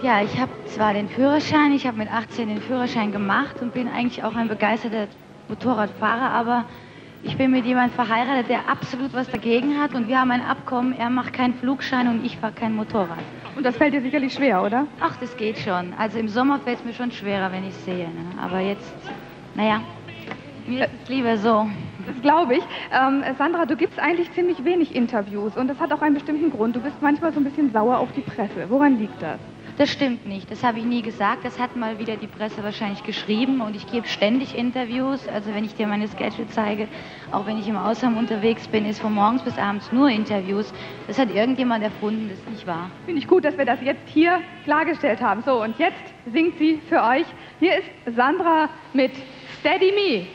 Ja, ich habe zwar den Führerschein, ich habe mit 18 den Führerschein gemacht und bin eigentlich auch ein begeisterter Motorradfahrer, aber ich bin mit jemandem verheiratet, der absolut was dagegen hat und wir haben ein Abkommen, er macht keinen Flugschein und ich fahre kein Motorrad. Und das fällt dir sicherlich schwer, oder? Ach, das geht schon. Also im Sommer fällt es mir schon schwerer, wenn ich sehe. Ne? Aber jetzt, naja, mir ist es lieber so. Das glaube ich. Sandra, du gibst eigentlich ziemlich wenig Interviews und das hat auch einen bestimmten Grund. Du bist manchmal so ein bisschen sauer auf die Presse. Woran liegt das? Das stimmt nicht, das habe ich nie gesagt. Das hat mal wieder die Presse wahrscheinlich geschrieben und ich gebe ständig Interviews. Also wenn ich dir meine Sketche zeige, auch wenn ich im Ausland unterwegs bin, ist von morgens bis abends nur Interviews. Das hat irgendjemand erfunden, das ist nicht wahr. Finde ich gut, dass wir das jetzt hier klargestellt haben. So, und jetzt singt sie für euch. Hier ist Sandra mit Steady Me.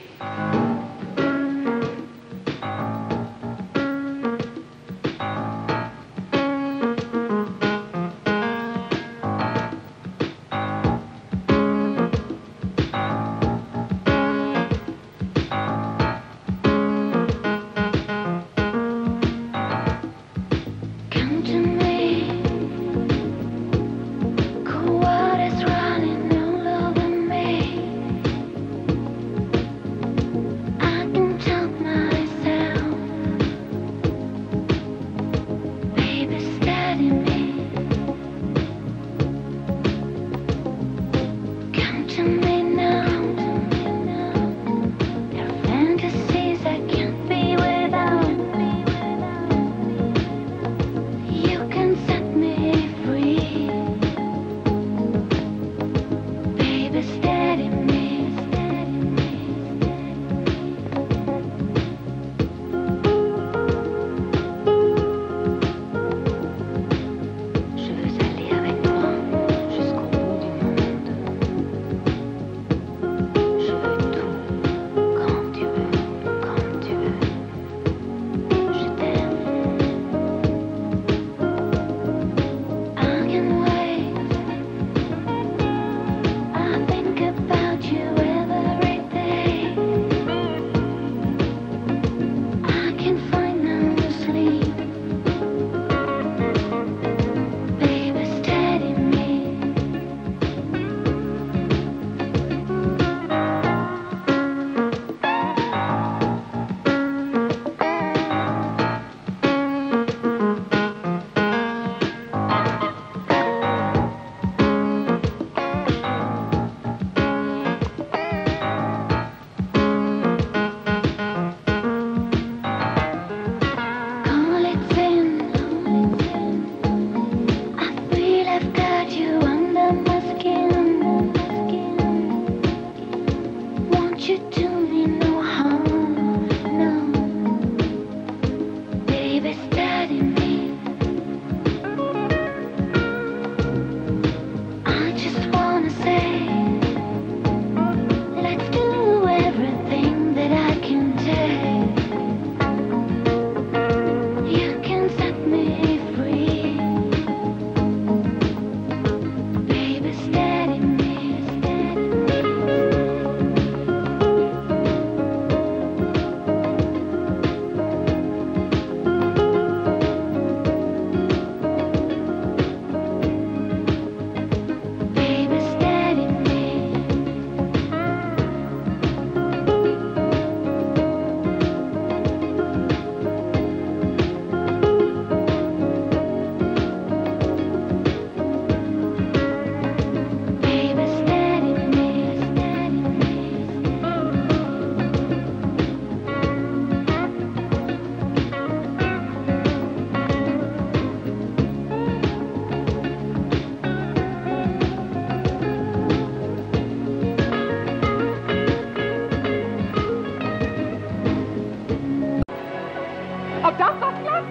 Ob das was klappt?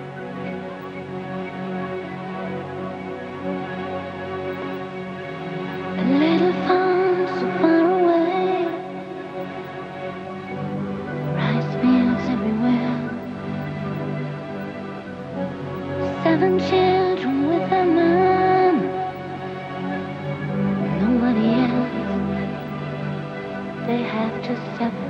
A little farm so far away, rice fields everywhere, 7 children with their mom, nobody else, they have to suffer.